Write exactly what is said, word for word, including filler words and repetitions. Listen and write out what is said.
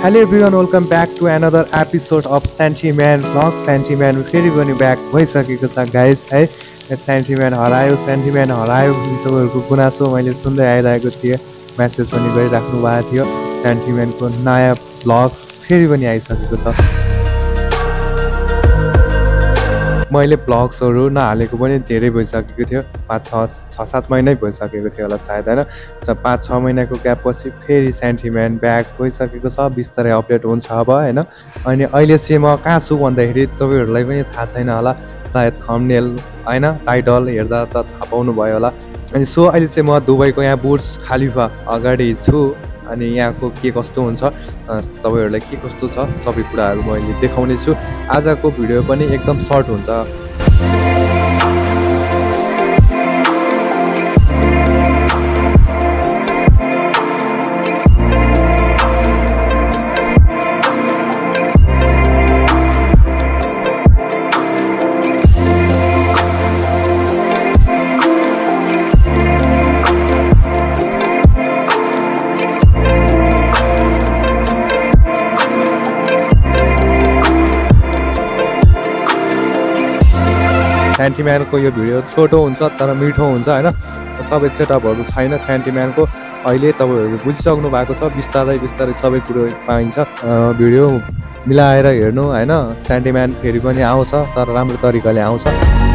Hello everyone, welcome back to another episode of Santy Man Vlogs. Santy Man फेरि पनि back भइसकेको छ guys है। Santy Man हरायो, Santy Man हरायो तपाईँहरुको गुनासो मैले सुन्दै आइरहेको थिएँ, मेसेज पनि गरिराख्नु भएको थियो। Santy Man को नयाँ भ्लग्स फेरि पनि आइसकेको छ। मैले भ्लग्सहरु नहालेको पनि धेरै भइसकेको थियो, पाँच छ सात महिना भइसकेको थियो होला सायद हैन। पाँच छ महिनाको ग्याप पछि फेरि Santy Man ब्याक भइसकेको छ, बिस्तारै अपडेट हुन्छ अब हैन। अनि अहिले चाहिँ म कहाँ छु भन्दाखेरि तपाईहरुलाई पनि थाहा छैन होला, सायद थम्बनेल हैन टाइटल हेर्दा त थाहा पाउनु भयो होला। अनि सो अहिले चाहिँ म दुबईको यहाँ बुर्ज खलिफा अगाडि छु। अनि यहाँको के कस्तो हुन्छ, तपाईहरुलाई के कस्तो छ सबै कुराहरु म अहिले देखाउने छु। आजको भिडियो पनि एकदम सर्ट हुन्छ। Santy Man को यो भिडियो छोटो हुन्छ तर मिठो हुन्छ हैन। सबै सेटअपहरु छैन Santy Man को, अहिले तपाईहरु बुझिसक्नु भएको छ। बिस्तारै बिस्तारै सबै कुरो पाइन्छ। भिडियो मिलाएर हेर्नु हैन। Santy Man फेरि पनि आउँछ तर राम्रो तरिकाले आउँछ।